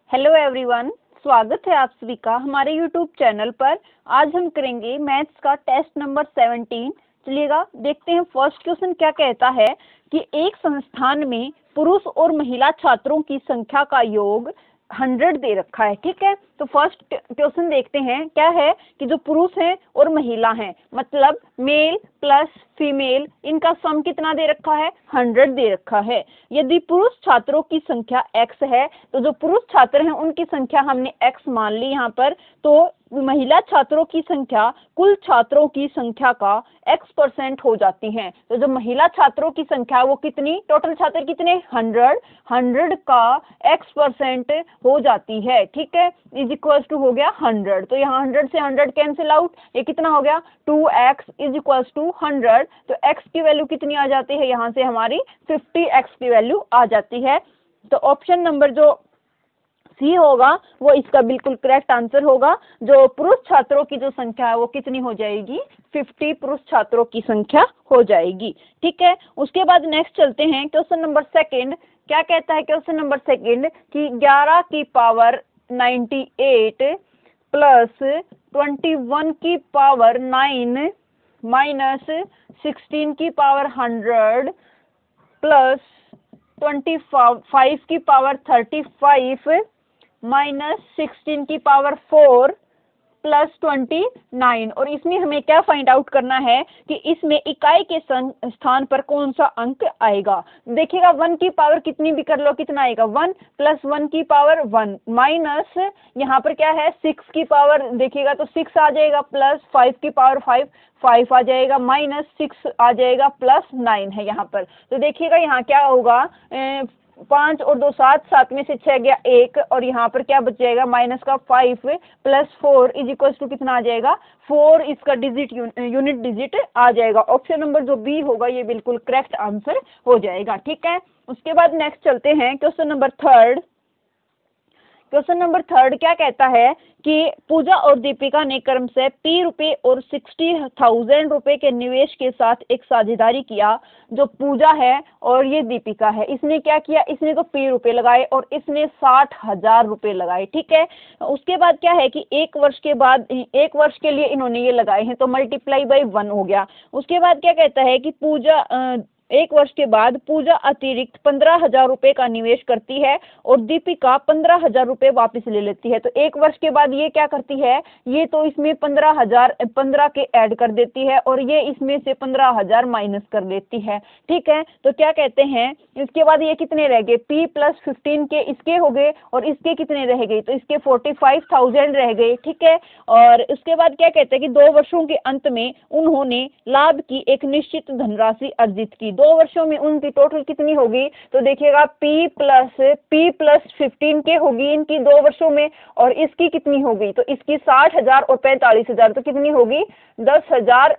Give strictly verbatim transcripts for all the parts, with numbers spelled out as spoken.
Hello everyone, स्वागत है आप सभी का हमारे यूट्यूब चैनल पर। आज हम करेंगे मैथ्स का टेस्ट नंबर सेवनटीन। चलिएगा देखते हैं फर्स्ट क्वेश्चन क्या कहता है कि एक संस्थान में पुरुष और महिला छात्रों की संख्या का योग हंड्रेड दे रखा है। ठीक है, तो फर्स्ट क्वेश्चन देखते हैं क्या है कि जो पुरुष हैं और महिला हैं, मतलब मेल प्लस फीमेल, इनका सम कितना दे रखा है, हंड्रेड दे रखा है। यदि पुरुष छात्रों की संख्या एक्स है तो जो पुरुष छात्र हैं उनकी संख्या हमने एक्स मान ली यहाँ पर, तो महिला छात्रों की संख्या कुल छात्रों की संख्या का एक्स परसेंट हो जाती है। तो जो महिला छात्रों की संख्या वो कितनी, टोटल छात्र कितने, हंड्रेड, हंड्रेड का एक्स परसेंट हो जाती है। ठीक है, इज इक्वल टू हो गया हंड्रेड। तो यहाँ हंड्रेड से हंड्रेड कैंसिल आउट, ये कितना हो गया, two X is equal to hundred. तो x की वैल्यू कितनी आ जाती है, यहाँ से हमारी फिफ्टी एक्स की वैल्यू आ जाती है। तो ऑप्शन नंबर जो सी होगा वो इसका बिल्कुल करेक्ट आंसर होगा। जो पुरुष छात्रों की जो संख्या है वो कितनी हो जाएगी, फिफ्टी पुरुष छात्रों की संख्या हो जाएगी। ठीक है, उसके बाद नेक्स्ट चलते हैं क्वेश्चन नंबर सेकंड। क्या कहता है क्वेश्चन नंबर सेकंड कि ग्यारह की power ninety eight plus twenty one की पावर नाइन माइनस सिक्सटीन की power hundred plus twenty five की power thirty five minus sixteen की power four plus twenty nine. और इसमें हमें क्या फाइंड आउट करना है कि इसमें इकाई के स्थान पर कौन सा अंक आएगा। देखिएगा वन की पावर कितनी भी कर लो, कितना आएगा, वन प्लस वन की पावर वन माइनस यहाँ पर क्या है, सिक्स की पावर देखिएगा तो सिक्स आ जाएगा, प्लस फाइव की पावर फाइव, फाइव आ जाएगा, माइनस सिक्स आ जाएगा, प्लस नाइन है यहाँ पर। तो देखिएगा यहाँ क्या होगा, पाँच और दो सात, सात में से छह गया एक, और यहाँ पर क्या बच जाएगा, माइनस का five plus four is equal to कितना आ जाएगा, फोर इसका डिजिट यूनिट डिजिट आ जाएगा। ऑप्शन नंबर जो बी होगा ये बिल्कुल करेक्ट आंसर हो जाएगा। ठीक है, उसके बाद नेक्स्ट चलते हैं question number third. Question number third क्या कहता है कि पूजा और दीपिका ने क्रम से पी रुपए और सिक्सटी थाउजेंड रुपए के निवेश के साथ एक साझेदारी किया। जो पूजा है और ये दीपिका है, इसने क्या किया, इसने तो पी रुपए लगाए और इसने साठ हजार रुपए लगाए। ठीक है, उसके बाद क्या है कि एक वर्ष के बाद, एक वर्ष के लिए इन्होंने ये लगाए हैं तो मल्टीप्लाई बाई वन हो गया। उसके बाद क्या कहता है कि पूजा आ, एक वर्ष के बाद पूजा अतिरिक्त पंद्रह हजार रुपए का निवेश करती है और दीपिका पंद्रह हजार रुपए वापिस ले लेती है। तो एक वर्ष के बाद ये क्या करती है, ये तो इसमें पंद्रह हजार पंद्रह के ऐड कर देती है और ये इसमें से पंद्रह हजार माइनस कर देती है। ठीक है, तो क्या कहते हैं, इसके बाद ये कितने रह गए, पी प्लस फिफ्टीन के इसके हो गए और इसके कितने रह गए, तो इसके फोर्टी फाइव थाउजेंड रह गए। ठीक है, और उसके बाद क्या कहते हैं कि दो वर्षों के अंत में उन्होंने लाभ की एक निश्चित धनराशि अर्जित की। दो वर्षों में उनकी टोटल कितनी होगी, तो देखिएगा P plus P plus fifteen के होगी इनकी दो वर्षों में, और इसकी कितनी होगी, तो इसकी साठ हजार और पैंतालीस हजार, तो कितनी होगी, दस हजार,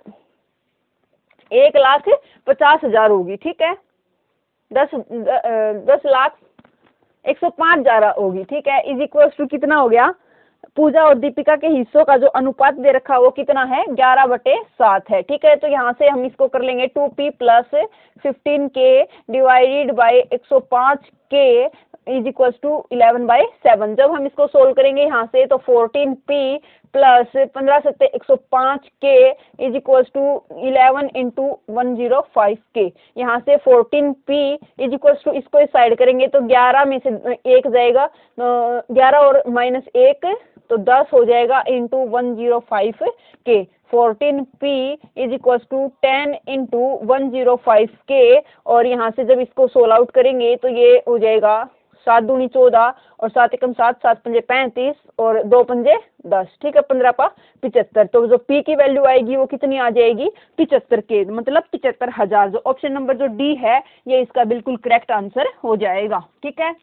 एक लाख पचास हजार होगी। ठीक है, दस दस लाख एक सौ पांच हजार होगी। ठीक है, इज इक्वल टू कितना हो गया, पूजा और दीपिका के हिस्सों का जो अनुपात दे रखा है वो कितना है, ग्यारह बटे सात है। ठीक है, तो यहाँ से हम इसको कर लेंगे टू पी प्लस फिफ्टीन के डिवाइडेड बाई एक सौ पाँच के is equal to eleven by seven. जब हम इसको सोल्व करेंगे यहाँ से तो फोर्टीन पी प्लस पंद्रह सत्ते एक सौ पाँच के is equal to eleven into one zero five के। यहाँ से fourteen p is equal to इसको इस साइड करेंगे तो ग्यारह में से एक जाएगा, ग्यारह और माइनस एक तो दस हो जाएगा इंटू वन जीरो फाइव के। Fourteen p is equal to ten into one zero five के, और यहाँ से जब इसको सोल्व आउट करेंगे तो ये हो जाएगा सात दूनी चौदह और सात एकम सात, सात पंजे पैंतीस और दो पंजे दस। ठीक है, पंद्रह पा पिचहत्तर। तो जो पी की वैल्यू आएगी वो कितनी आ जाएगी, पिचहत्तर के, मतलब पिचहत्तर हजार। जो ऑप्शन नंबर जो डी है ये इसका बिल्कुल करेक्ट आंसर हो जाएगा। ठीक है,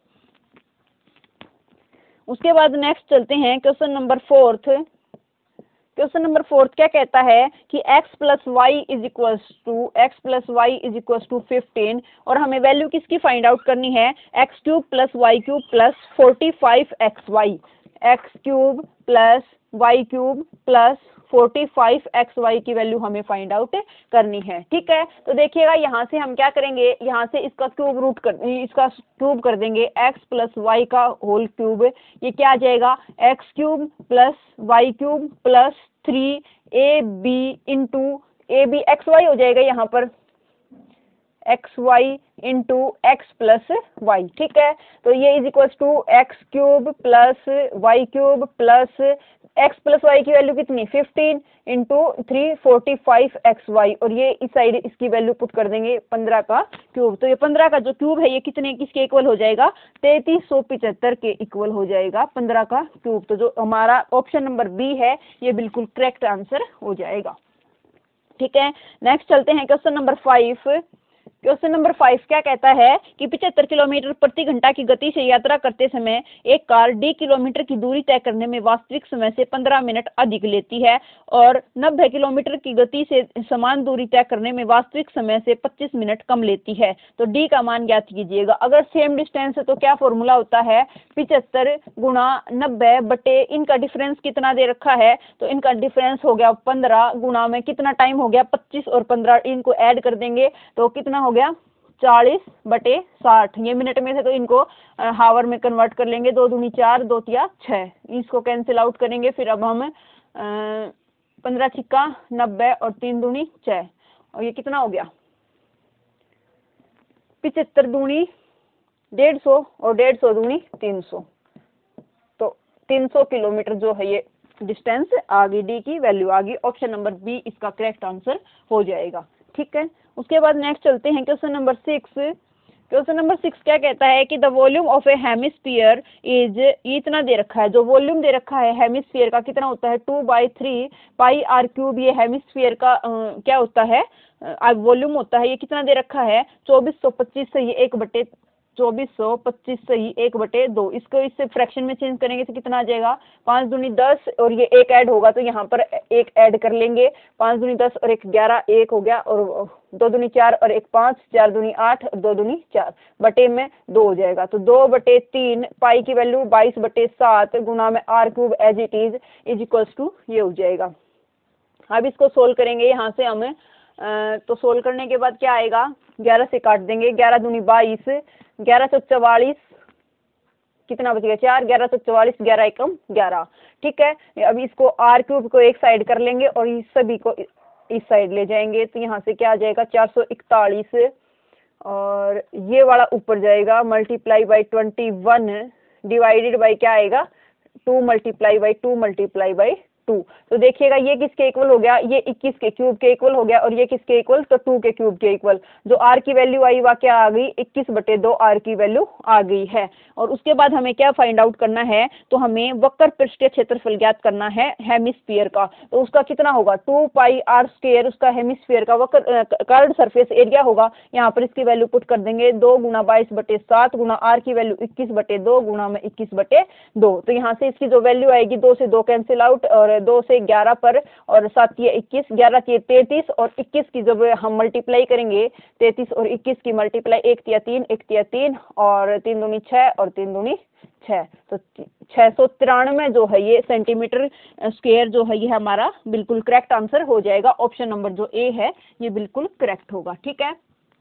उसके बाद नेक्स्ट चलते हैं question number fourth. Question number fourth क्या कहता है कि x plus y is equal to x plus y is equal to fifteen, और हमें वैल्यू किसकी फाइंड आउट करनी है, x cube plus y cube plus forty five x y, x cube plus y cube plus forty five x y की value हमें find out करनी है। ठीक है, तो देखिएगा यहाँ से हम क्या करेंगे, यहाँ से इसका क्यूब रूट कर इसका क्यूब कर देंगे, एक्स प्लस वाई का होल क्यूब, ये क्या आ जाएगा, x cube plus y cube plus three a b into a b x y हो जाएगा यहाँ पर, x y into x plus y. ठीक है, तो ये is equal to x cube plus y cube plus x plus y की value कितनी, fifteen into three forty five x y, और ये इस साइड इसकी वैल्यू पुट कर देंगे पंद्रह का क्यूब। तो ये पंद्रह का जो क्यूब है ये कितने किसके इक्वल हो जाएगा, तैतीस सौ पिचहत्तर के इक्वल हो जाएगा पंद्रह का क्यूब। तो जो हमारा ऑप्शन नंबर बी है ये बिल्कुल करेक्ट आंसर हो जाएगा। ठीक है, नेक्स्ट चलते हैं question number five. Question number five क्या कहता है कि पचहत्तर किलोमीटर प्रति घंटा की गति से यात्रा करते समय एक कार डी किलोमीटर की दूरी तय करने में वास्तविक समय से पंद्रह मिनट अधिक लेती है और नब्बे किलोमीटर की गति से समान दूरी तय करने में वास्तविक समय से पच्चीस मिनट कम लेती है। तो डी का मान ज्ञात कीजिएगा। अगर सेम डिस्टेंस है तो क्या फॉर्मूला होता है, पिचहत्तर गुणा नब्बे बटे इनका डिफरेंस कितना दे रखा है, तो इनका डिफरेंस हो गया पंद्रह गुणा में कितना टाइम हो गया पच्चीस, और पंद्रह इनको ऐड कर देंगे तो कितना हो गया चालीस बटे साठ, ये मिनट में थे तो इनको हावर में कन्वर्ट कर लेंगे, दो दूनी चार दो तिया छः, इसको कैंसिल आउट करेंगे। फिर अब हम पंद्रह छिक्का नब्बे और तीन दूनी छः, और ये कितना हो गया पिचहत्तर दूनी डेढ़ सौ और डेढ़ सौ दूनी तीन सौ, तो तीन सौ किलोमीटर जो है ये डिस्टेंस आ गई, डी की वैल्यू आ गई। ऑप्शन नंबर बी इसका करेक्ट आंसर हो जाएगा। ठीक है, उसके बाद नेक्स्ट चलते हैं question number six. Question number six क्या कहता है कि the volume of a hemisphere is, इतना दे रखा है, जो वॉल्यूम दे रखा है हेमिस्फीयर का कितना होता है, two by three pi r cube, ये हेमिस्फीयर का uh, क्या होता है वॉल्यूम uh, होता है, ये कितना दे रखा है चौबीस सौ पच्चीस से ये एक बटे चौबीस सौ पच्चीस सही एक बटे दो, इसको इससे फ्रैक्शन में चेंज करेंगे तो कितना आ जाएगा, पाँच दूनी दस और ये एक ऐड होगा तो यहाँ पर एक ऐड कर लेंगे, पाँच दूनी दस और एक ग्यारह, एक हो गया, और दो दूनी चार और एक पाँच, चार दूनी आठ और दो दूनी चार, बटे में दो हो जाएगा। तो दो बटे तीन पाई की वैल्यू बाईस बटे सात गुना में r cube as it is is equals to ये हो जाएगा। अब इसको सोल्व करेंगे यहाँ से हमें, तो सोल्व करने के बाद क्या आएगा, ग्यारह से काट देंगे, ग्यारह दूनी बाईस, ग्यारह सौ चवालीस, कितना बचेगा चार, ग्यारह सौ चवालीस, ग्यारह एकम ग्यारह। ठीक है, अब इसको आर क्यूब को एक साइड कर लेंगे और इस सभी को इस साइड ले जाएंगे, तो यहाँ से क्या आ जाएगा चार सौ इकतालीस, और ये वाला ऊपर जाएगा multiply by twenty one divided by क्या आएगा, two multiply by two multiply by two. तो देखिएगा ये किसके इक्वल हो गया, ये इक्कीस के क्यूब के इक्वल हो गया, और ये किसके इक्वल, तो टू के क्यूब के इक्वल। जो आर की वैल्यू आई वह क्या आ गई, इक्कीस बटे दो आर की वैल्यू आ गई है। और उसके बाद हमें क्या फाइंड आउट करना है, तो हमें वक्र पृष्ठीय क्षेत्रफल ज्ञात करना है हेमिस्फीयर का। तो उसका कितना होगा, टू पाई आर स्क्वायर उसका हेमिस्फीयर का वक्र कर्व्ड सरफेस एरिया होगा। यहाँ पर इसकी वैल्यू पुट कर देंगे, दो गुना बाईस बटे सात गुना आर की वैल्यू इक्कीस बटे दो गुना में इक्कीस बटे दो। तो यहाँ से इसकी जो वैल्यू आएगी, दो से दो कैंसिल आउट, और दो से ग्यारह पर, और सात ये इक्कीस, ग्यारह की तैतीस, और इक्कीस की जब हम मल्टीप्लाई करेंगे, तैतीस और इक्कीस की मल्टीप्लाई, एक तिया तीन, एक तिया तीन, और तीन दूनी छः और तीन दूनी छः, तो छः सौ तिरानवे जो है ये सेंटीमीटर स्क्वायर जो है ये हमारा बिल्कुल करेक्ट आंसर हो जाएगा। ऑप्शन नंबर जो ए है ये बिल्कुल करेक्ट होगा। ठीक है,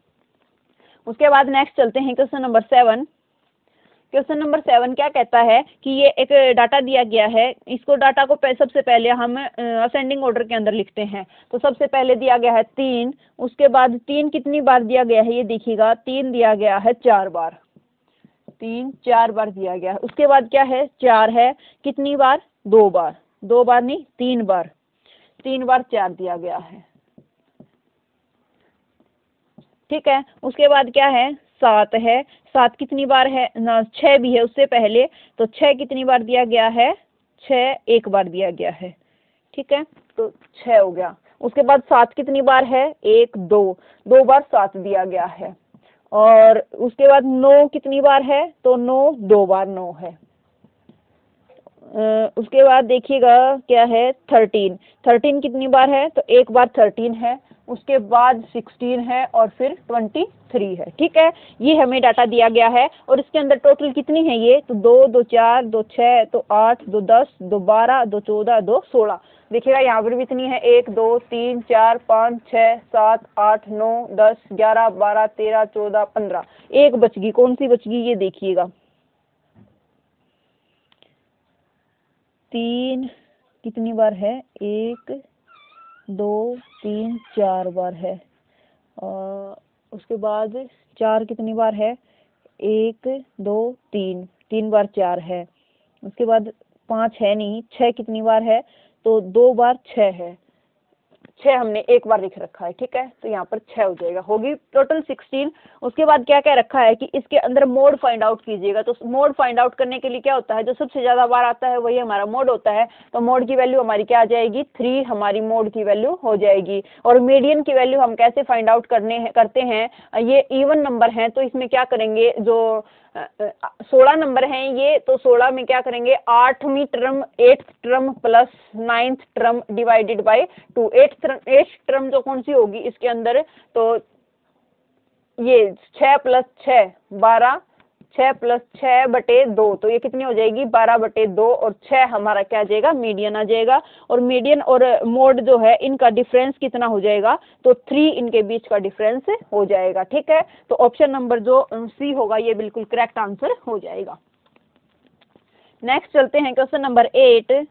उसके बाद नेक्स्ट चलते हैं question number seven. Question number seven क्या कहता है कि ये एक डाटा दिया गया है, इसको डाटा को सबसे पहले हम असेंडिंग ऑर्डर के अंदर लिखते हैं। तो सबसे पहले दिया गया है तीन, उसके बाद तीन कितनी बार दिया गया है, ये देखिएगा तीन दिया गया है चार बार, तीन चार बार दिया गया है। उसके बाद क्या है, चार है, कितनी बार, दो बार, दो बार नहीं तीन बार, तीन बार चार दिया गया है। ठीक है, उसके बाद क्या है, सात है, सात कितनी बार है ना, छः भी है उससे पहले, तो छः कितनी बार दिया गया है, छः एक बार दिया गया है। ठीक है, तो छः हो गया। उसके बाद सात कितनी बार है, एक दो, दो बार सात दिया गया है। और उसके बाद नौ कितनी बार है, तो नौ दो बार नौ है। उसके बाद देखिएगा क्या है, थर्टीन, थर्टीन कितनी बार है, तो एक बार थर्टीन है। उसके बाद सिक्सटीन है और फिर ट्वेंटी थ्री है। ठीक है, ये हमें डाटा दिया गया है और इसके अंदर टोटल कितनी है ये, तो दो दो चार दो छः तो आठ दो दस दो बारह दो चौदह दो सोलह। देखिएगा यहाँ पर भी इतनी है, एक दो तीन चार पाँच छः सात आठ नौ दस ग्यारह बारह तेरह चौदह पंद्रह, एक बच गई। कौन सी बच गई ये देखिएगा, तीन कितनी बार है, एक दो तीन चार बार है, और उसके बाद चार कितनी बार है, एक दो तीन, तीन बार चार है। उसके बाद पाँच है नहीं, छः कितनी बार है, तो दो बार छः है, छः हमने एक बार लिख रखा है। ठीक है, तो यहाँ पर छः हो जाएगा, होगी टोटल सिक्सटीन। उसके बाद क्या क्या रखा है कि इसके अंदर मोड फाइंड आउट कीजिएगा। तो मोड फाइंड आउट करने के लिए क्या होता है, जो सबसे ज़्यादा बार आता है वही हमारा मोड होता है। तो मोड की वैल्यू हमारी क्या आ जाएगी, थ्री हमारी मोड की वैल्यू हो जाएगी। और मीडियन की वैल्यू हम कैसे फाइंड आउट करने है, करते हैं, ये इवन नंबर हैं तो इसमें क्या करेंगे, जो सोलह नंबर हैं ये, तो सोलह में क्या करेंगे, आठवीं term eighth term plus ninth term divided by two. Eighth term eighth term जो कौन सी होगी इसके अंदर, तो ये छः प्लस छः बारह, छः प्लस छः बटे दो, तो ये कितनी हो जाएगी, बारह बटे दो, और छः हमारा क्या आ जाएगा, मीडियन आ जाएगा। और मीडियन और मोड जो है इनका डिफरेंस कितना हो जाएगा, तो थ्री इनके बीच का डिफरेंस हो जाएगा। ठीक है, तो ऑप्शन नंबर जो सी होगा ये बिल्कुल करेक्ट आंसर हो जाएगा। नेक्स्ट चलते हैं question number eight.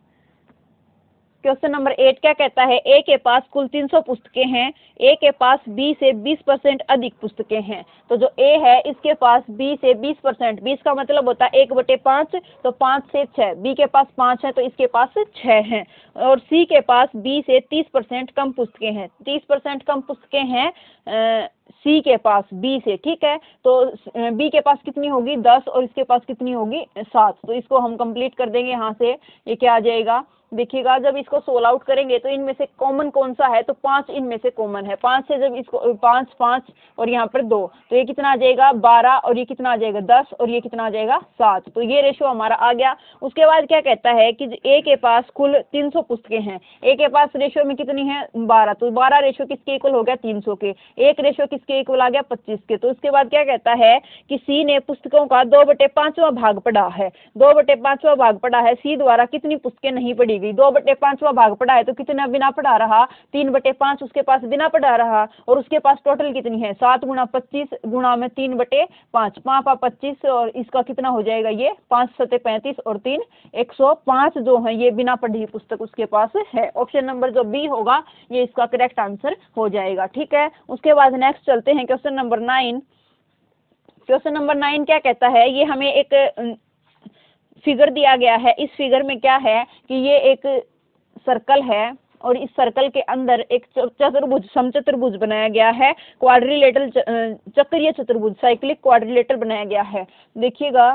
Question number eight क्या कहता है, ए के पास कुल तीन सौ पुस्तकें हैं, ए के पास बी से बीस परसेंट अधिक पुस्तकें हैं। तो जो ए है इसके पास बी से बीस परसेंट, बीस का मतलब होता है एक बटे पाँच, तो पाँच से छः, बी के पास पाँच है तो इसके पास छः हैं। और सी के पास बी से तीस परसेंट कम पुस्तकें हैं, तीस परसेंट कम पुस्तकें हैं सी के पास बी से। ठीक है, तो बी के पास कितनी होगी, दस, और इसके पास कितनी होगी, सात। तो इसको हम कंप्लीट कर देंगे यहाँ से, ये क्या आ जाएगा, देखिएगा जब इसको सोल आउट करेंगे तो इनमें से कॉमन कौन सा है, तो पाँच इनमें से कॉमन है। पाँच से जब इसको पाँच पाँच और यहाँ पर दो, तो ये कितना आ जाएगा, बारह, और ये कितना आ जाएगा, दस, और ये कितना आ जाएगा, सात। तो ये रेशो हमारा आ गया। उसके बाद क्या कहता है कि ए के पास कुल तीन सौ पुस्तकें हैं, ए के पास रेशो में कितनी है, बारह, तो बारह रेशो किसके इक्वल हो गया, तीन सौ के। एक रेशो किसके इक्वल आ गया, पच्चीस के। तो उसके बाद क्या कहता है कि सी ने पुस्तकों का दो बटे पांचवा भाग पढ़ा है, दो बटे पांचवा भाग पढ़ा है, सी द्वारा कितनी पुस्तकें नहीं पढ़ी गई, दो बटे पांचवा भाग पढ़ा है तो कितना बिना पढ़ा रहा, तीन बटे पांच उसके पास बिना पढ़ा रहा, और उसके पास टोटल कितनी है, सात गुणा पच्चीस गुणा में तीन बटे पांच, पाँच पा पच्चीस, और इसका कितना हो जाएगा, ये पांच सत्ते पैंतीस और तीन एक सौ पांच जो है ये बिना पढ़ी पुस्तक उसके पास है। ऑप्शन नंबर जो बी होगा ये इसका करेक्ट आंसर हो जाएगा। ठीक है, उसके बाद नेक्स्ट चलते हैं question number nine. Question number nine क्या कहता है, ये हमें एक फिगर दिया गया है। इस फिगर में क्या है कि ये एक सर्कल है और इस सर्कल के अंदर एक चतुर्भुज समचतुर्भुज बनाया गया है, क्वाड्रिलेटरल चक्रीय चतुर्भुज साइक्लिक क्वाड्रिलेटर बनाया गया है। देखिएगा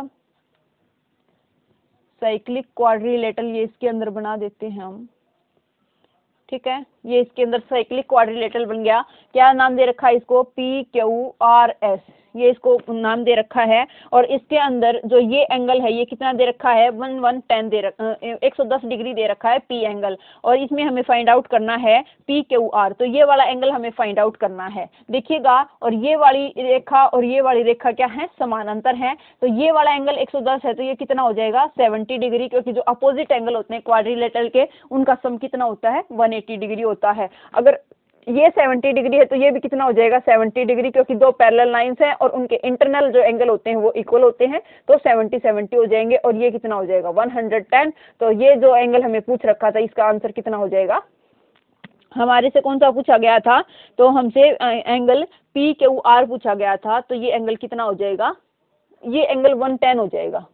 साइक्लिक क्वाड्रिलेटर ये इसके अंदर बना देते हैं हम। ठीक है, ये इसके अंदर साइक्लिक क्वाड्रिलेटरल बन गया। क्या नाम दे रखा है इसको, पी क्यू आर एस, ये इसको नाम दे रखा है। और इसके अंदर जो ये एंगल है ये कितना दे रखा है, वन वन टेन दे रखा, एक सौ दस डिग्री दे रखा है पी एंगल। और इसमें हमें फाइंड आउट करना है पी क्यू आर, तो ये वाला एंगल हमें फाइंड आउट करना है। देखिएगा, और ये वाली रेखा और ये वाली रेखा क्या है, समानांतर है। तो ये वाला एंगल एक सौ दस है तो ये कितना हो जाएगा, सेवेंटी डिग्री, क्योंकि जो अपोजिट एंगल होते हैं क्वाड्रिलेटरल के उनका सम कितना होता है, वन एटी डिग्री होता है। अगर ये सेवेंटी डिग्री है तो ये भी कितना हो जाएगा, सेवेंटी डिग्री, क्योंकि दो पैरेलल लाइंस हैं और उनके इंटरनल जो एंगल होते हैं वो इक्वल होते हैं, तो सेवेंटी सेवेंटी हो जाएंगे। और ये कितना हो जाएगा, वन हंड्रेड टेन। तो ये जो एंगल हमें पूछ रखा था इसका आंसर कितना हो जाएगा, हमारे से कौन सा पूछा गया था, तो हमसे एंगल पी क्यू आर पूछा गया था। तो ये एंगल कितना हो जाएगा, ये एंगल वन टेन हो जाएगा,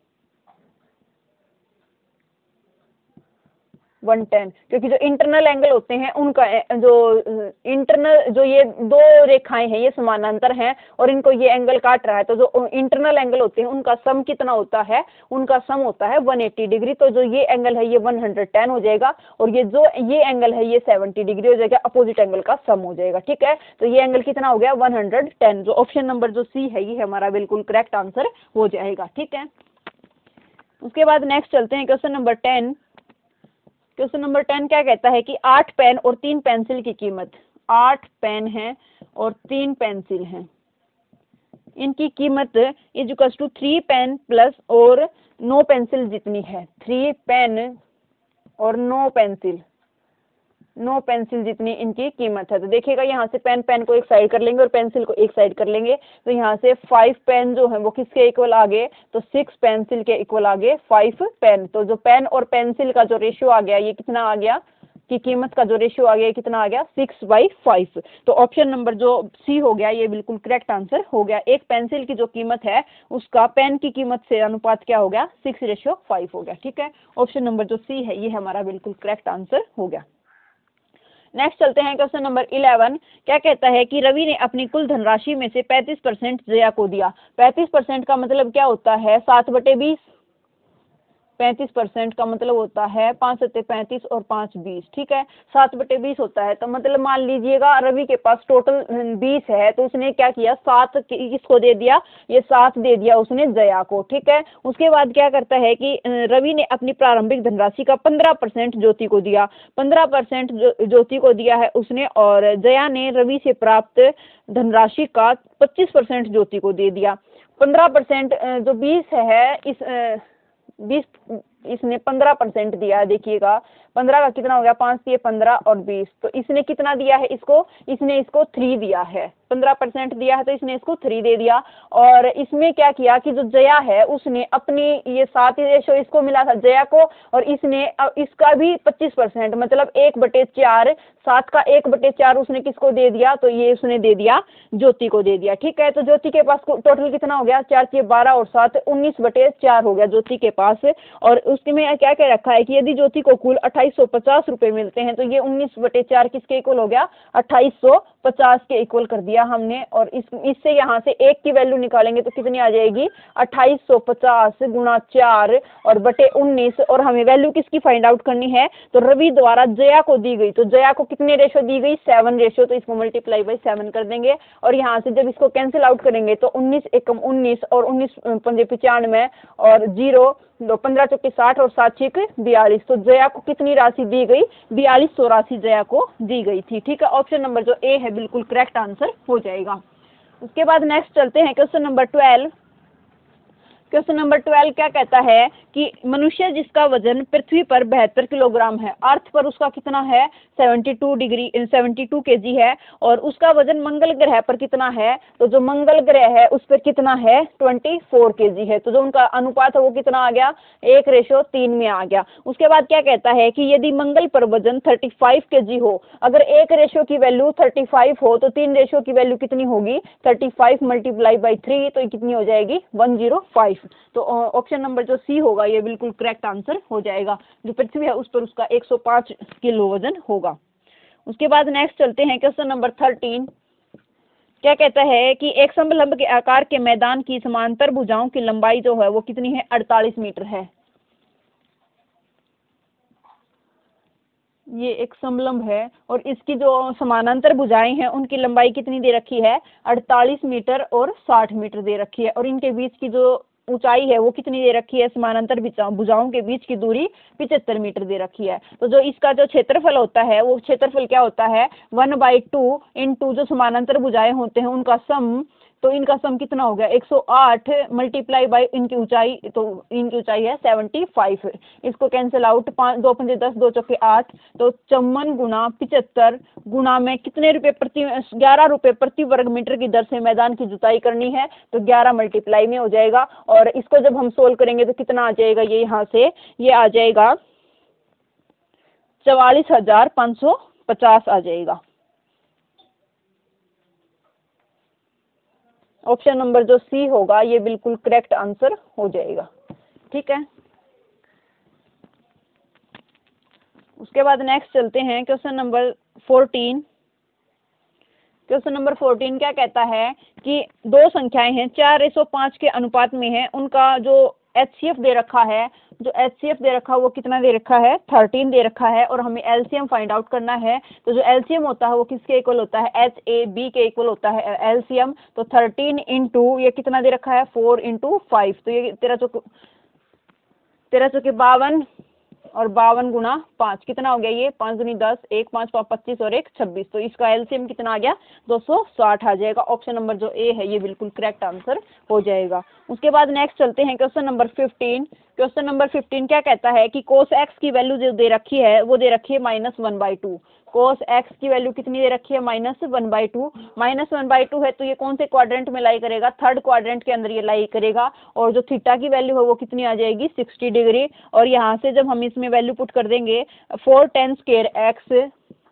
वन टेन, क्योंकि जो इंटरनल एंगल होते हैं उनका जो इंटरनल जो ये दो रेखाएं हैं ये समानांतर हैं और इनको ये एंगल काट रहा है, तो जो इंटरनल एंगल होते हैं उनका सम कितना होता है, उनका सम होता है वन एटी डिग्री। तो जो ये एंगल है ये वन हंड्रेड टेन हो जाएगा और ये जो ये एंगल है ये सेवेंटी डिग्री हो जाएगा, अपोजिट एंगल का सम हो जाएगा। ठीक है, तो ये एंगल कितना हो गया, वन हंड्रेड टेन। जो ऑप्शन नंबर जो सी है ये हमारा बिल्कुल करेक्ट आंसर हो जाएगा। ठीक है, उसके बाद नेक्स्ट चलते हैं question number ten. Question number ten क्या कहता है कि आठ पेन और तीन पेंसिल की कीमत, आठ पेन हैं और तीन पेंसिल हैं। इनकी कीमत is equal to three pen plus और नो पेंसिल जितनी है। थ्री पेन और नो पेंसिल नो पेंसिल जितनी इनकी कीमत है। तो देखिएगा यहाँ से पेन पेन को एक साइड कर लेंगे और पेंसिल को एक साइड कर लेंगे। तो यहाँ से फाइव पेन जो है वो किसके इक्वल आ गए, तो सिक्स पेंसिल के इक्वल आ गए फाइव पेन। तो जो पेन और पेंसिल का जो रेशियो आ गया ये कितना आ गया, की कीमत का जो रेशियो आ गया कितना आ गया, सिक्स बाई फाइव। तो ऑप्शन नंबर जो सी हो गया ये बिल्कुल करेक्ट आंसर हो गया। एक पेंसिल की जो कीमत है उसका पेन की कीमत से अनुपात क्या हो गया, सिक्स रेशियो फाइव हो गया। ठीक है, ऑप्शन नंबर जो सी है ये हमारा बिल्कुल करेक्ट आंसर हो गया। नेक्स्ट चलते हैं क्वेश्चन नंबर इलेवन। क्या कहता है कि रवि ने अपनी कुल धनराशि में से पैंतीस परसेंट जया को दिया। पैंतीस परसेंट का मतलब क्या होता है, सात बटे बीस। पैंतीस परसेंट का मतलब होता है पाँच सत्ते पैंतीस और पाँच बीस। ठीक है, सात बटे बीस होता है। तो मतलब मान लीजिएगा रवि के पास टोटल बीस है, तो उसने क्या किया, सात किसको दे दिया, ये सात दे दिया उसने जया को। ठीक है, उसके बाद क्या करता है कि रवि ने अपनी प्रारंभिक धनराशि का पंद्रह परसेंट ज्योति को दिया। पंद्रह परसेंट ज्योति को दिया है उसने, और जया ने रवि से प्राप्त धनराशि का पच्चीस परसेंट ज्योति को दे दिया। पंद्रह परसेंट जो बीस है, इस बीस इसने पंद्रह परसेंट दिया है। देखिएगा पंद्रह का कितना हो गया, पाँच दिए पंद्रह और बीस, तो इसने कितना दिया है इसको, इसने इसको थ्री दिया है। पंद्रह परसेंट दिया है तो इसने इसको थ्री दे दिया। और इसमें क्या किया कि जो जया है उसने अपनी ये सात रेशो इसको मिला था जया को, और इसने इसका भी पच्चीस परसेंट मतलब एक बटे चार, सात का एक बटे चार उसने किसको दे दिया, तो ये उसने दे दिया ज्योति को दे दिया। ठीक है, तो ज्योति के पास टोटल कितना हो गया, चार के बारह और सात उन्नीस बटे चार हो गया ज्योति के पास। और उसके में क्या क्या रखा है कि यदि ज्योति को कुल अट्ठाईस सौ पचास रुपए मिलते हैं तो ये उन्नीस बटे चार किसके इक्वल हो गया, अट्ठाईस सौ पचास के इक्वल कर दिया हमने। और इस इससे यहाँ से एक की वैल्यू निकालेंगे तो कितनी आ जाएगी, अट्ठाईस सौ पचास गुणा चार और बटे उन्नीस। और हमें वैल्यू किसकी फाइंड आउट करनी है, तो रवि द्वारा जया को दी गई। तो जया को कितने रेशो दी गई, सेवन रेशो, तो इसको मल्टीप्लाई बाई सेवन कर देंगे। और यहाँ से जब इसको कैंसिल आउट करेंगे तो उन्नीस एकम उन्नीस और उन्नीस पंजे पचानवे और जीरो दो पंद्रह चौके साठ और सात छक बयालीस। तो जया को कितनी राशि दी गई, बयालीस सौ राशि जया को दी गई थी। ठीक है, ऑप्शन नंबर जो ए है बिल्कुल करेक्ट आंसर हो जाएगा। उसके बाद नेक्स्ट चलते हैं question number twelve. Question number twelve क्या कहता है कि मनुष्य जिसका वजन पृथ्वी पर बहत्तर किलोग्राम है, अर्थ पर उसका कितना है, बहत्तर डिग्री बहत्तर केजी है, और उसका वजन मंगल ग्रह पर कितना है, तो जो मंगल ग्रह है उस पर कितना है, चौबीस केजी है। तो जो उनका अनुपात है वो कितना आ गया, एक रेशो तीन में आ गया। उसके बाद क्या कहता है कि यदि मंगल पर वजन पैंतीस केजी हो, अगर एक रेशो की वैल्यू पैंतीस हो तो तीन रेशो की वैल्यू कितनी होगी, पैंतीस मल्टीप्लाई बाई थ्री, तो कितनी हो जाएगी, एक सौ पाँच। तो ऑप्शन नंबर जो सी होगा ये बिल्कुल करेक्ट आंसर हो जाएगा। जो पृथ्वी है उस पर उसका एक सौ पाँच किलो वजन होगा। उसके बाद नेक्स्ट चलते हैं क्वेश्चन नंबर थर्टीन। क्या कहता है कि एक समलंब के आकार के मैदान की समांतर भुजाओं की लंबाई जो है वो कितनी है, अड़तालीस मीटर है। ये एक समलंब है और इसकी जो समानांतर भुजाएं हैं उनकी लंबाई कितनी दे रखी है, अड़तालीस मीटर और साठ मीटर दे रखी है। और इनके बीच की जो ऊंचाई है वो कितनी दे रखी है, समानांतर भुजाओं के बीच की दूरी पचहत्तर मीटर दे रखी है। तो जो इसका जो क्षेत्रफल होता है वो क्षेत्रफल क्या होता है, one by two into जो समानांतर भुजाएं होते हैं उनका सम, तो इनका सम कितना हो गया, एक सौ आठ मल्टीप्लाई बाई इनकी ऊंचाई, तो इनकी ऊंचाई है पचहत्तर। इसको कैंसिल आउट, पाँच दो पंजे दस दो चौके आठ, तो चौवन गुना पिचहत्तर गुना में कितने रुपए प्रति, ग्यारह रुपए प्रति वर्ग मीटर की दर से मैदान की जुताई करनी है, तो ग्यारह मल्टीप्लाई में हो जाएगा। और इसको जब हम सोल्व करेंगे तो कितना आ जाएगा, ये यहाँ से ये आ जाएगा चवालीस हजार पाँच सौ पचास आ जाएगा। ऑप्शन नंबर जो सी होगा ये बिल्कुल करेक्ट आंसर हो जाएगा। ठीक है, उसके बाद नेक्स्ट चलते हैं question number fourteen. Question number fourteen क्या कहता है कि दो संख्याएं हैं चार रेशो पाँच के अनुपात में है, उनका जो एच सी एफ दे रखा है, जो एच सी एफ दे रखा है वो कितना दे रखा है, थर्टीन दे रखा है। और हमें L C M find out करना है। तो जो एल सी एम होता है वो किसके इक्वल होता है, एच ए बी के इक्वल होता है एल सी एम। तो थर्टीन इंटू ये कितना दे रखा है, फोर इंटू फाइव, तो ये तेरह चौके तेरह चौके बावन और बावन गुना पाँच कितना हो गया ये, पाँच दूनी दस, एक पाँच पाँच पच्चीस और एक छब्बीस, तो इसका एलसीएम कितना आ गया, दो सौ साठ आ जाएगा। ऑप्शन नंबर जो ए है ये बिल्कुल करेक्ट आंसर हो जाएगा। उसके बाद नेक्स्ट चलते हैं question number fifteen. Question number fifteen क्या कहता है कि कोस एक्स की वैल्यू जो दे रखी है वो दे रखी है minus one by two. Cos x की वैल्यू कितनी दे रखी है, minus one by two. Minus one by two है तो ये कौन से क्वाड्रेंट में लाई करेगा, थर्ड क्वाड्रेंट के अंदर ये लाई करेगा। और जो थीटा की वैल्यू है वो कितनी आ जाएगी, सिक्सटी डिग्री। और यहाँ से जब हम इसमें वैल्यू पुट कर देंगे four tan square x,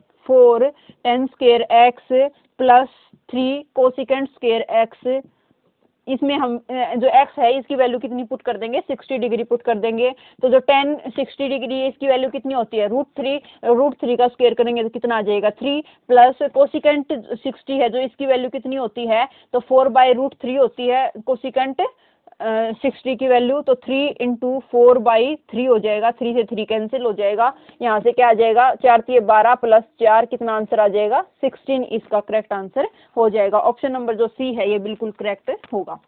four tan square x plus three cosecant square x, इसमें हम जो x है इसकी वैल्यू कितनी पुट कर देंगे, सिक्सटी डिग्री पुट कर देंगे। तो जो टेन सिक्सटी डिग्री है इसकी वैल्यू कितनी होती है, रूट थ्री, रूट थ्री का स्क्वायर करेंगे तो कितना आ जाएगा, थ्री प्लस कोसिकेंट सिक्सटी है जो इसकी वैल्यू कितनी होती है, तो फोर बाई रूट थ्री होती है कोसिकेंट सिक्सटी की वैल्यू, तो three into four by three हो जाएगा, थ्री से थ्री कैंसिल हो जाएगा। यहाँ से क्या आ जाएगा, चार तीन बारह प्लस चार कितना आंसर आ जाएगा, सिक्सटीन इसका करेक्ट आंसर हो जाएगा। ऑप्शन नंबर जो सी है ये बिल्कुल करेक्ट होगा।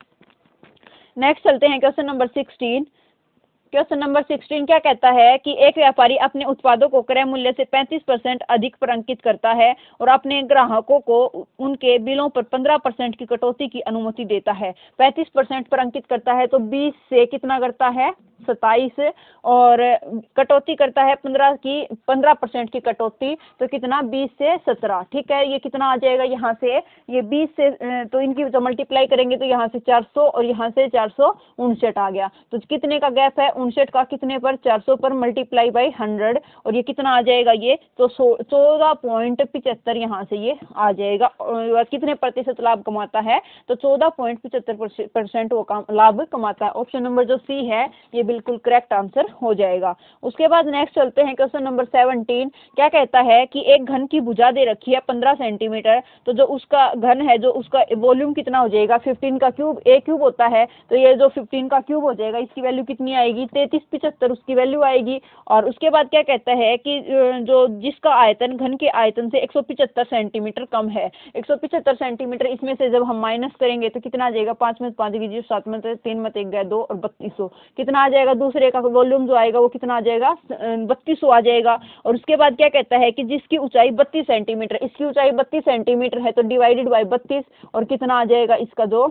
नेक्स्ट चलते हैं question number sixteen. Question number sixteen क्या कहता है कि एक व्यापारी अपने उत्पादों को क्रय मूल्य से पैंतीस परसेंट अधिक पर अंकित करता है और अपने ग्राहकों को उनके बिलों पर पंद्रह परसेंट की कटौती की अनुमति देता है। पैंतीस परसेंट पर अंकित करता है तो बीस से कितना करता है, सत्ताईस, और कटौती करता है पंद्रह की, पंद्रह परसेंट की कटौती, तो कितना, बीस से सत्रह। ठीक है, ये कितना आ जाएगा, यहाँ से ये बीस से, तो इनकी जो मल्टीप्लाई करेंगे तो यहाँ से चार सौ और यहाँ से चार सौ उनसठ आ गया। तो कितने का गैप है, उनसठ का कितने पर, चार सौ पर मल्टीप्लाई बाई हंड्रेड, और ये कितना आ जाएगा, ये तो चौदह पॉइंट पिचहत्तर यहाँ से ये आ जाएगा। और कितने प्रतिशत लाभ कमाता है, तो चौदह पॉइंट पिचहत्तर परसेंट वो लाभ कमाता है। ऑप्शन नंबर जो सी है ये बिल्कुल करेक्ट आंसर हो जाएगा। उसके बाद नेक्स्ट चलते हैं क्वेश्चन नंबर सेवनटीन। क्या कहता है कि एक घन की भुजा दे रखी है पंद्रह सेंटीमीटर, तो जो उसका घन है जो उसका वॉल्यूम कितना हो जाएगा, फिफ्टीन का क्यूब, ए क्यूब होता है तो ये जो फिफ्टीन का क्यूब हो जाएगा इसकी वैल्यू कितनी आएगी, तैतीस पिचहत्तर उसकी वैल्यू आएगी। और उसके बाद क्या कहता है कि जो जिसका आयतन घन के आयतन से एक सौ पिचहत्तर सेंटीमीटर कम है, एक सौ पिचहत्तर सेंटीमीटर, इसमें से जब हम माइनस करेंगे तो कितना आ जाएगा, पाँच में पाँच कीजिए, सात में तीन में एक गया दो और बत्तीस सौ, कितना आ जाएगा, दूसरे का वॉल्यूम जो आएगा वो कितना आ जाएगा, बत्तीस सौ आ जाएगा। और उसके बाद क्या कहता है कि जिसकी ऊंचाई बत्तीस सेंटीमीटर, इसकी ऊंचाई बत्तीस सेंटीमीटर है तो डिवाइडेड बाय बत्तीस, और कितना आ जाएगा, इसका जो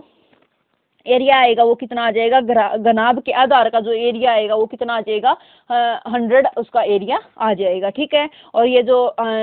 एरिया आएगा वो कितना आ जाएगा, घनाभ के आधार का जो एरिया आएगा वो कितना आ जाएगा, हंड्रेड उसका एरिया आ जाएगा। ठीक है, और ये जो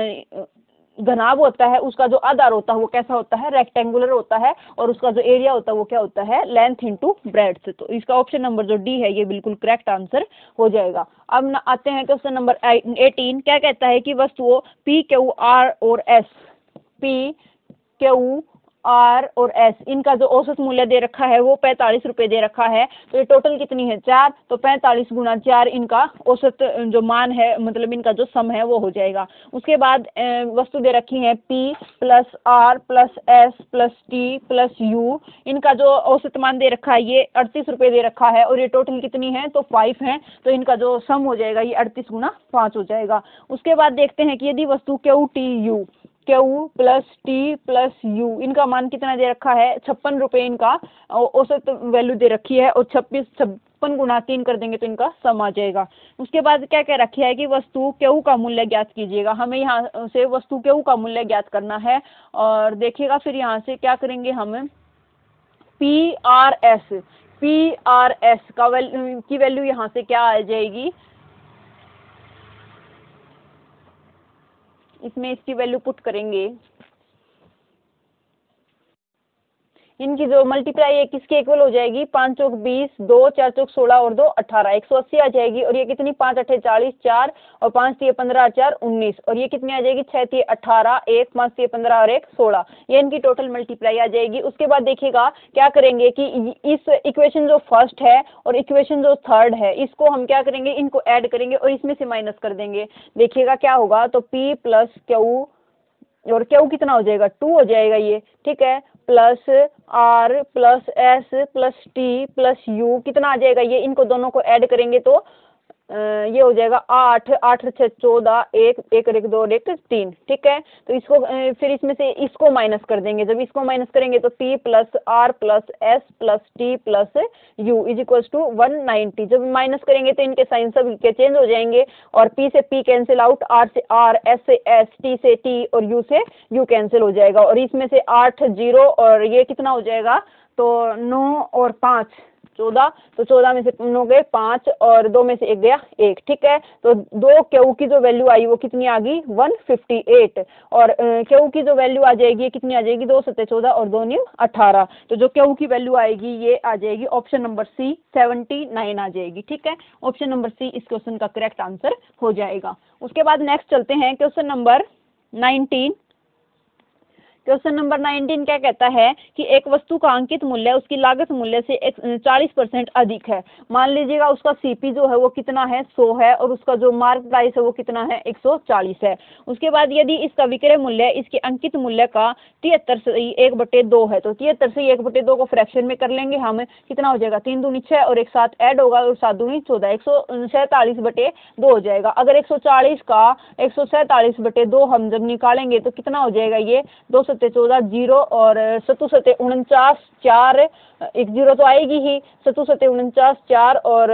घनाभ होता है उसका जो आधार होता है वो कैसा होता है, रेक्टेंगुलर होता है, और उसका जो एरिया होता है वो क्या होता है, लेंथ इनटू ब्रेड्थ। तो इसका ऑप्शन नंबर जो डी है ये बिल्कुल करेक्ट आंसर हो जाएगा। अब न आते हैं क्वेश्चन नंबर एटीन। क्या कहता है कि वस्तुओं पी क्यू आर और एस, पी क्यू आर और एस, इनका जो औसत मूल्य दे रखा है वो पैंतालीस रुपए दे रखा है। तो ये टोटल कितनी है, चार, तो पैंतालीस गुना चार इनका औसत जो मान है, मतलब इनका जो सम है वो हो जाएगा। उसके बाद वस्तु दे रखी है p plus r plus s plus t plus u, इनका जो औसत मान दे रखा है ये अड़तीस रुपये दे रखा है, और ये टोटल कितनी है, तो फाइव है, तो इनका जो सम हो जाएगा ये अड़तीस गुना पाँच हो जाएगा। उसके बाद देखते हैं कि यदि वस्तु q t u, q plus t plus u, इनका मान कितना दे रखा है, छप्पन रुपये इनका औसत वैल्यू दे रखी है, और छब्बीस छप्पन गुना तीन कर देंगे तो इनका सम आ जाएगा। उसके बाद क्या क्या रखा है कि वस्तु क्यू का मूल्य ज्ञात कीजिएगा। हमें यहाँ से वस्तु क्यू का मूल्य ज्ञात करना है, और देखिएगा फिर यहाँ से क्या करेंगे हम, p r s, p r s का वैल्यू की वैल्यू यहाँ से क्या आ जाएगी, इसमें इसकी वैल्यू पुट करेंगे, इनकी जो मल्टीप्लाई है किसके इक्वल हो जाएगी, पाँच चौक बीस, दो चार चौक सोलह और दो अठारह, एक सौ अस्सी आ जाएगी। और ये कितनी, पाँच अठे चालीस, चार और पाँच तीय पंद्रह, चार उन्नीस, और ये कितनी आ जाएगी, छः तीय अठारह, एक पाँच तीय पंद्रह और एक सोलह, ये इनकी टोटल मल्टीप्लाई आ जाएगी। उसके बाद देखिएगा क्या करेंगे कि इस इक्वेशन जो फर्स्ट है और इक्वेशन जो थर्ड है इसको हम क्या करेंगे, इनको ऐड करेंगे और इसमें से माइनस कर देंगे। देखिएगा क्या होगा, तो पी प्लस क्यू, और क्यू कितना हो जाएगा, टू हो जाएगा ये, ठीक है, plus r plus s plus t plus u कितना आ जाएगा, ये इनको दोनों को ऐड करेंगे तो ये हो जाएगा आठ, आठ छः चौदह, एक एक और एक दो और एक तीन, ठीक है। तो इसको फिर इसमें से इसको माइनस कर देंगे, जब इसको माइनस करेंगे तो t plus r plus s plus t plus u is equals to one ninety. जब माइनस करेंगे तो इनके साइन सब के चेंज हो जाएंगे और पी से पी कैंसिल आउट, आर से आर, एस से एस, टी से टी और यू से यू कैंसिल हो जाएगा। और इसमें से आठ जीरो और ये कितना हो जाएगा, तो नौ और पाँच चौदह, तो चौदह में से नौ गए पाँच और दो में से एक गया एक, ठीक है। तो दो क्यू की जो वैल्यू आई वो कितनी आ गई वन फिफ्टी एट और क्यू की जो वैल्यू आ जाएगी कितनी आ जाएगी, दो सत्ते चौदह और दो न्यू अठारह। तो जो क्यू की वैल्यू आएगी ये आ जाएगी option number c seventy nine आ जाएगी, ठीक है। ऑप्शन नंबर सी इस क्वेश्चन का करेक्ट आंसर हो जाएगा। उसके बाद नेक्स्ट चलते हैं question number nineteen. Question number nineteen क्या कहता है कि एक वस्तु का अंकित मूल्य उसकी लागत मूल्य से चालीस परसेंट अधिक है। मान लीजिएगा उसका सीपी जो है वो कितना है, सौ है और उसका जो मार्क प्राइस है वो कितना है, एक सौ चालीस है। उसके बाद यदि इसका विक्रय मूल्य इसके अंकित मूल्य का तिहत्तर से एक बटे दो है, तो तिहत्तर से एक बटे दो को फ्रैक्शन में कर लेंगे हम, कितना हो जाएगा, तीन दूनी छः और एक सात ऐड होगा और सात दूनी चौदह, एक सौ सैंतालीस बटे दो हो जाएगा। अगर एक सौ चालीस का एक सौ सैंतालीस बटे दो हम जब निकालेंगे तो कितना हो जाएगा, ये दो सत्ते चौदह जीरो और सत्तू सत्ते उनचास चार, एक जीरो तो आएगी ही, सत्तू सत्ते उनचास चार और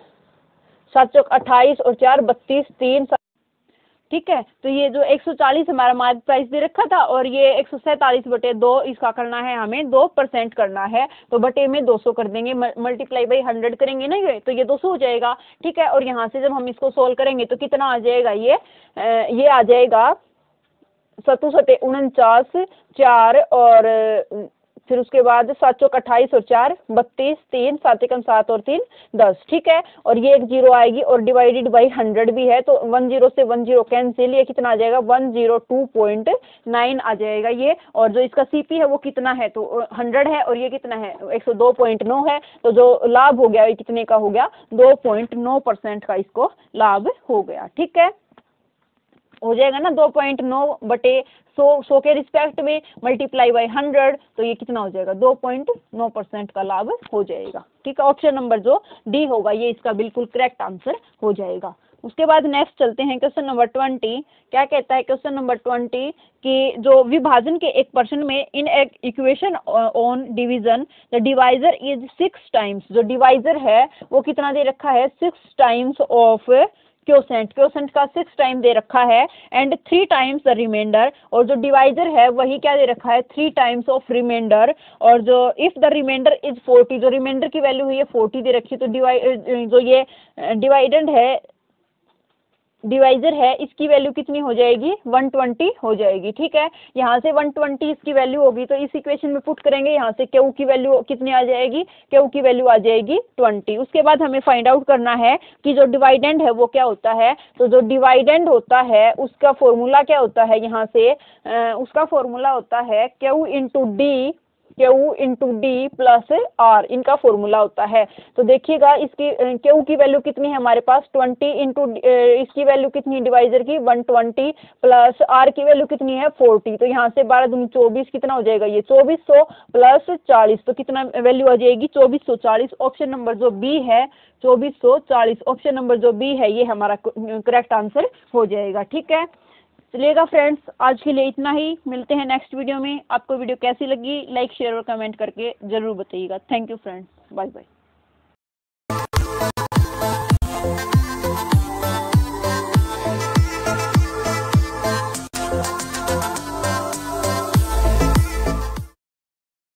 सात चौक अट्ठाईस और चार बत्तीस तीन, ठीक है। तो ये जो एक सौ चालीस हमारा मार्क प्राइस दे रखा था और ये एक सौ सैंतालीस बटे दो इसका करना है हमें दो परसेंट करना है, तो बटे में दो सौ कर देंगे, मल्टीप्लाई बाई हंड्रेड करेंगे ना ये, तो ये दो सौ हो जाएगा, ठीक है। और यहाँ से जब हम इसको सोल्व करेंगे तो कितना आ जाएगा, ये ये आ जाएगा सत्तू सत्ते उनचास चार और फिर उसके बाद सात चौक अट्ठाईस और चार बत्तीस, तीन सात एकम सात और तीन दस, ठीक है। और ये एक जीरो आएगी और डिवाइडेड बाई हंड्रेड भी है, तो वन जीरो से वन जीरो कैंसिल, ये कितना आ जाएगा one zero two point nine आ जाएगा ये। और जो इसका सीपी है वो कितना है, तो हंड्रेड है और ये कितना है, एक सौ दो पॉइंट नौ है। तो जो लाभ हो गया ये कितने का हो गया, दो पॉइंट नौ परसेंट का इसको लाभ हो गया, ठीक है। हो जाएगा ना दो पॉइंट नौ बटे सौ, सौ के रिस्पेक्ट में मल्टीप्लाई बाई हंड्रेड, तो ये कितना हो जाएगा, दो पॉइंट नौ परसेंट का लाभ हो जाएगा, ठीक है। ऑप्शन नंबर जो डी होगा ये इसका बिल्कुल करेक्ट आंसर हो जाएगा। उसके बाद नेक्स्ट चलते हैं क्वेश्चन नंबर ट्वेंटी। क्या कहता है क्वेश्चन नंबर ट्वेंटी कि जो विभाजन के एक पर्सन में इन एक equation on division the divisor is six times, जो डिवाइजर है वो कितना दे रखा है, six times of quotient, quotient का सिक्स टाइम दे रखा है and three times the remainder, और जो डिवाइजर है वही क्या दे रखा है, थ्री टाइम्स ऑफ रिमाइंडर। और जो if the remainder is forty, जो रिमाइंडर की वैल्यू हुई है फोर्टी दे रखी है, तो डिवाइड जो ये डिवाइडेंड है डिवाइजर है इसकी वैल्यू कितनी हो जाएगी, वन ट्वेंटी हो जाएगी, ठीक है। यहाँ से वन ट्वेंटी इसकी वैल्यू होगी तो इस इक्वेशन में पुट करेंगे, यहाँ से क्यू की वैल्यू कितनी आ जाएगी, क्यू की वैल्यू आ जाएगी ट्वेंटी। उसके बाद हमें फाइंड आउट करना है कि जो डिवाइडेंड है वो क्या होता है। तो जो डिवाइडेंड होता है उसका फॉर्मूला क्या होता है, यहाँ से आ, उसका फॉर्मूला होता है q into d, q into d plus r, इनका फॉर्मूला होता है। तो देखिएगा इसकी क्यू की वैल्यू कितनी है हमारे पास, ट्वेंटी इंटू इसकी वैल्यू कितनी है डिवाइजर की, वन ट्वेंटी प्लस आर की वैल्यू कितनी है फोर्टी, तो यहाँ से बारह दूनी चौबीस, कितना हो जाएगा ये चौबीस सौ प्लस चालीस, तो कितना वैल्यू आ जाएगी चौबीस सौ चालीस। ऑप्शन नंबर जो बी है चौबीस सौ चालीस, ऑप्शन नंबर जो बी है ये हमारा करेक्ट आंसर हो जाएगा, ठीक है। चलिएगा फ्रेंड्स, आज के लिए इतना ही, मिलते हैं नेक्स्ट वीडियो में। आपको वीडियो कैसी लगी लाइक शेयर और कमेंट करके जरूर बताइएगा। Thank you friends, bye bye.